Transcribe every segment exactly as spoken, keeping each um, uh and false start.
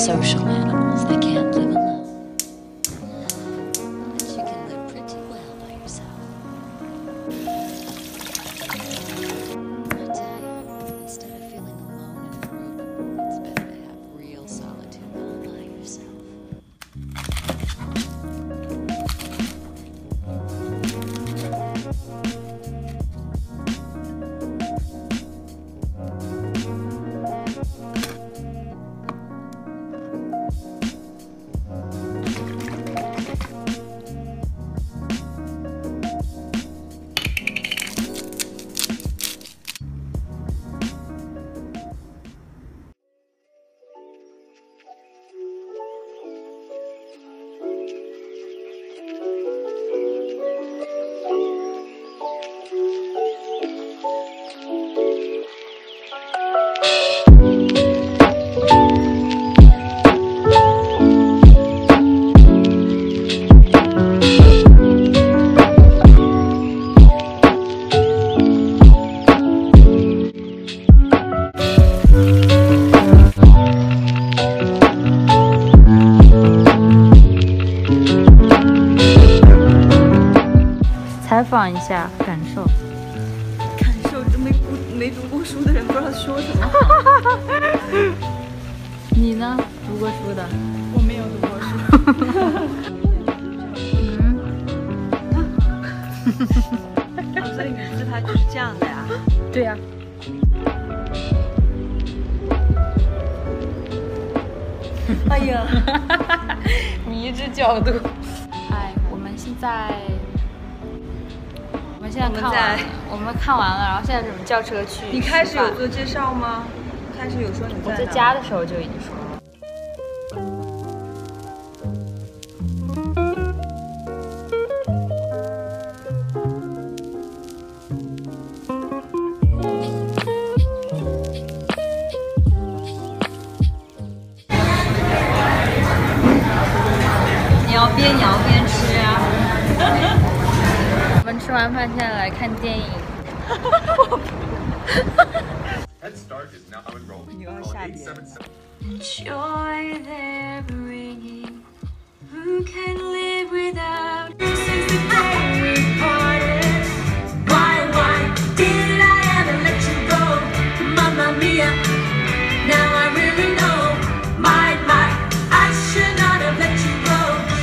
social animals. They can't live alone. But you can live pretty well by yourself. I tell you, instead of feeling alone in a group, it's better to have real solitude all by yourself. 采访一下感受。 感受，这没读没读过书的人不知道说什么。 你呢？读过书的？ 我没有读过书。嗯。所以你自拍就是这样的呀？ 对呀、 啊。哎呀， 迷之角度。哎，我们现在。我们现在看完了，我们看完了，然后现在准备叫车去。 你开始有做介绍吗？开始有说你在哪？ 我在家的时候就已经说了。 你要边摇边吃啊。 我们吃完饭，现在来看电影。 你要下边。Joy they're bringing, who can live without? Since the day we parted, why, why did I ever let you go, Mamma Mia? Now I really know, my, my, I should not have let you go.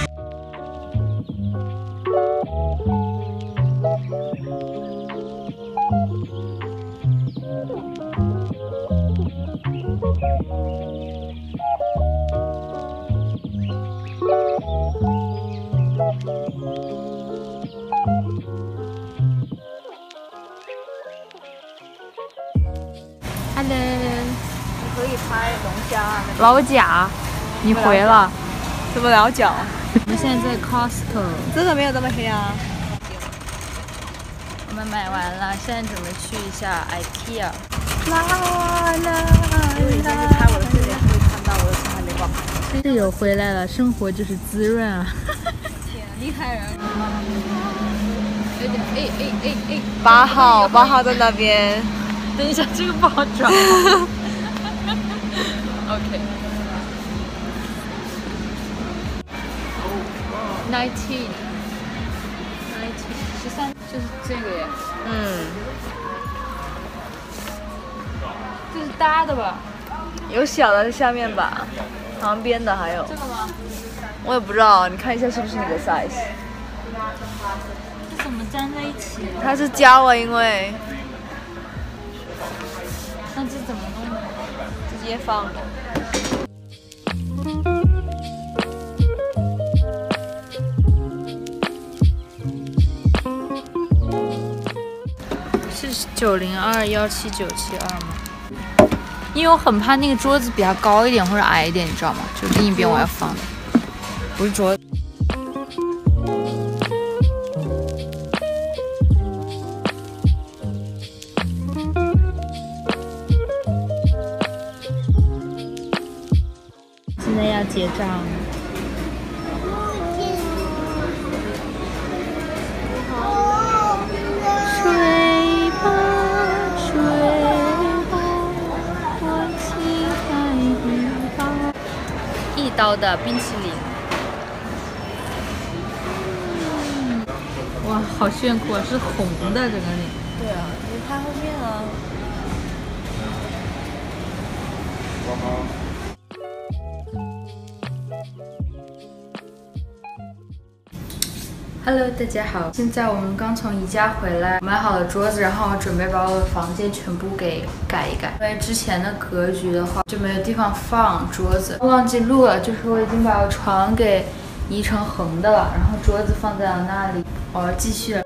Hello， 你可以拍龙虾啊。 老贾，你回了？ 怎么老脚？ 我们现在在 Costco， 真的没有这么黑啊。 我们买完了，现在准备去一下 IKEA。啦啦因为以前去拍我的视频会看到我的车还没挂牌。 室友回来了，生活就是滋润啊！ 天，厉害人！ 有点哎哎哎哎， 八号，八号在那边。 等一下，这个不好找。OK。Nineteen。Nineteen，十三，就是这个耶。 嗯。 这是搭的吧？ 有小的在下面吧，旁边的还有。 这个吗？ 我也不知道，你看一下是不是你的 size。 这怎么粘在一起？ 它是胶啊，因为。 那这怎么弄呢？ 直接放的。 是九零二幺七九七二吗？因为我很怕那个桌子比它高一点或者矮一点，你知道吗？就另一边我要放的，不是桌子。现在要结账。睡吧，睡吧，我亲爱的宝。 椒的冰淇淋。哇，好炫酷啊！是红的整个脸。 对啊，你拍后面啊。 Hello， 大家好，现在我们刚从宜家回来，买好了桌子，然后准备把我的房间全部给改一改。因为之前的格局的话就没有地方放桌子，忘记录了，就是我已经把我床给移成横的了，然后桌子放在了那里。我要继续了。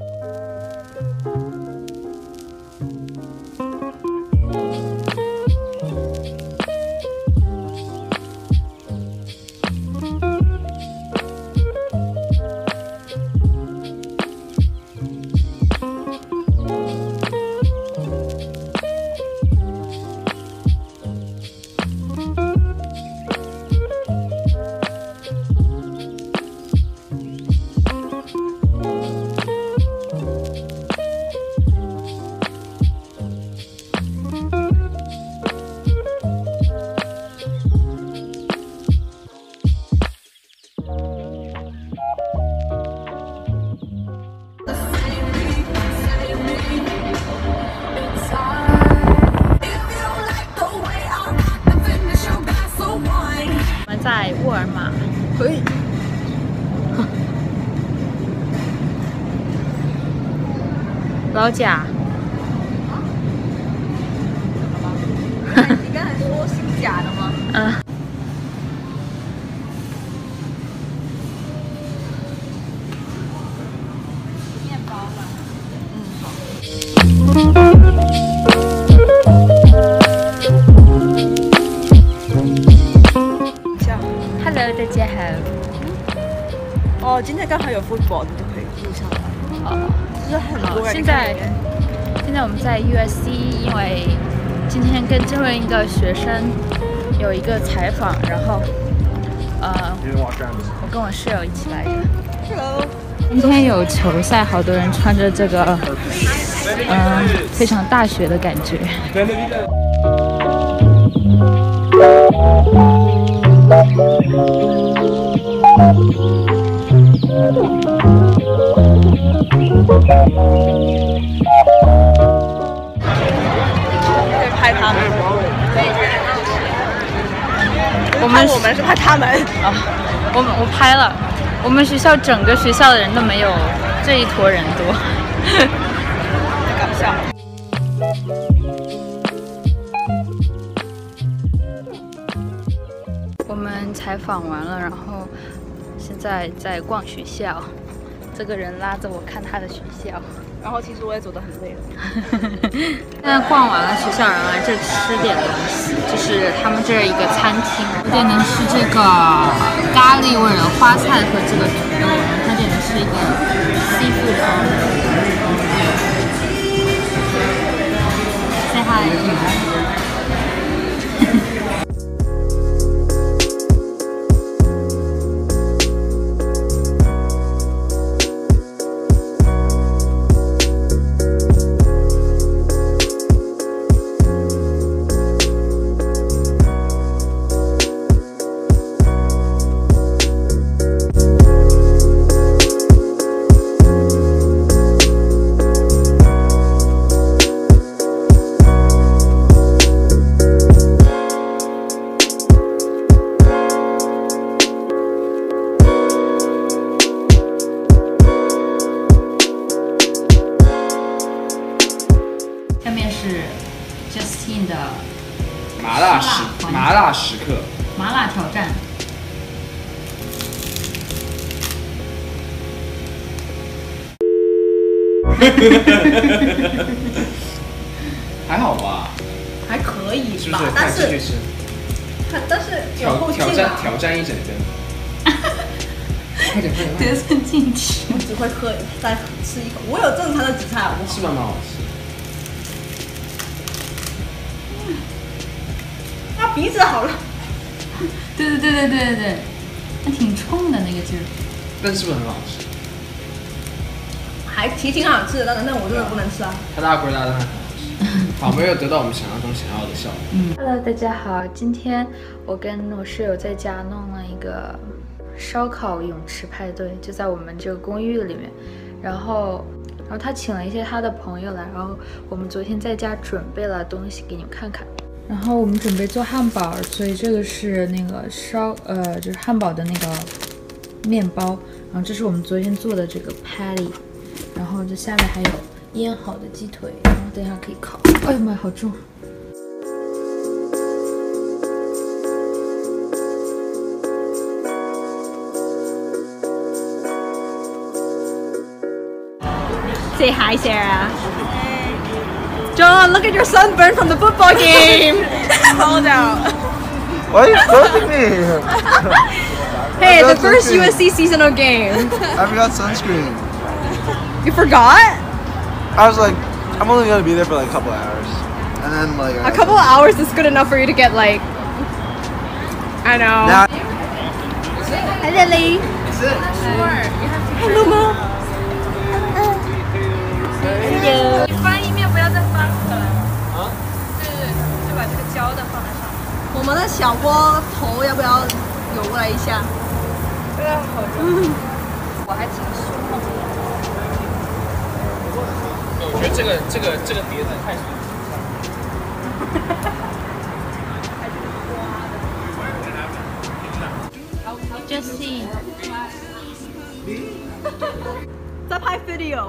在沃尔玛，嘿，老贾， 你刚才说姓贾的吗？ 嗯。面包吧。嗯，好。Hello， 大家好。 哦，今天刚好有 football， 你就可以录下来。 哦， 就是很多人。 现在，现在我们在 U S C， 因为今天跟最后一个学生有一个采访，然后，呃，我跟我室友一起来的。 Hello。 今天有球赛，好多人穿着这个，嗯、呃，非常大学的感觉。 可以拍他们。 我们我们是拍他们啊，我们我拍了。我们学校整个学校的人都没有这一坨人多， 搞笑。 我们采访完了，然后现在在逛学校。这个人拉着我看他的学校， 然后其实我也走得很累了。 现在逛完了学校，然后来这吃点东西，就是他们这儿一个餐厅。我点的是这个咖喱味的花菜和这个土豆，然后他点的是一个 seafood 汤。Say hi。Justine 的麻辣时麻辣时刻麻辣挑战。 还好吧？ 还可以是不是？ 吧但是继续吃， 但是有挑后劲挑战啊。 挑战一整根。快点快点！ 得寸进尺。 我只会喝再吃一口，我有正常的紫菜，好不好？ 是吧？蛮好吃。 啊，鼻子好了。 对对对对对对对，还挺冲的那个劲儿。 但是不是很好吃？ 还其实挺好吃的，但是但我真的不能吃啊。 它大龟大蛋很好吃。好草没有得到我们想象中想要的效果。 Hello， 大家好，今天我跟我室友在家弄了一个烧烤泳池派对，就在我们这个公寓里面。然后，然后他请了一些他的朋友来，然后我们昨天在家准备了东西给你们看看。然后我们准备做汉堡，所以这个是那个烧呃，就是汉堡的那个面包。然后这是我们昨天做的这个 patty， 然后这下面还有腌好的鸡腿，然后等一下可以烤。哎呀妈呀，好重！ Say hi, Sarah. John, look at your sunburn from the football game. Hold out. Why are you filming me? Hey, I the forgot first U sunscreen. S C seasonal game. I forgot sunscreen. You forgot? I was like, I'm only gonna be there for like a couple hours, and then like A couple of hours is good enough for you to get like. I know. Now, Hi, Lily. that's it. Hello, Mom. 你翻一面不要再翻回来了。对对对，就把这个胶的放在上面。 我们的小锅头要不要扭过来一下？ 对啊，好重。我还挺喜欢。 我觉得这个这个这个碟子太舒服。 Just see。 在拍 video。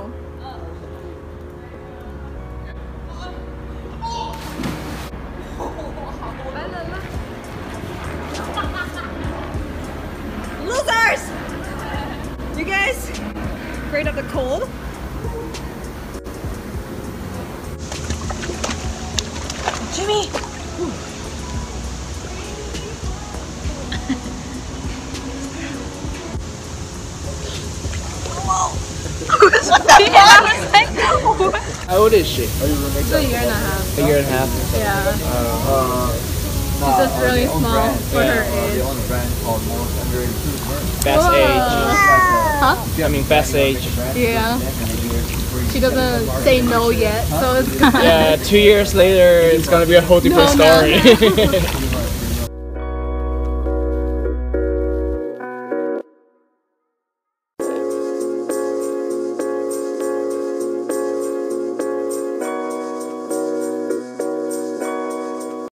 Losers! You guys afraid of the cold? Jimmy! How old is she? It's a year and a half. A year and a half. Yeah. Uh, She's just really small for her age. Best age. Huh? I mean, best age. Yeah. She doesn't say no yet, so it's kind of Yeah, two years later, it's gonna be a whole different No, no. story.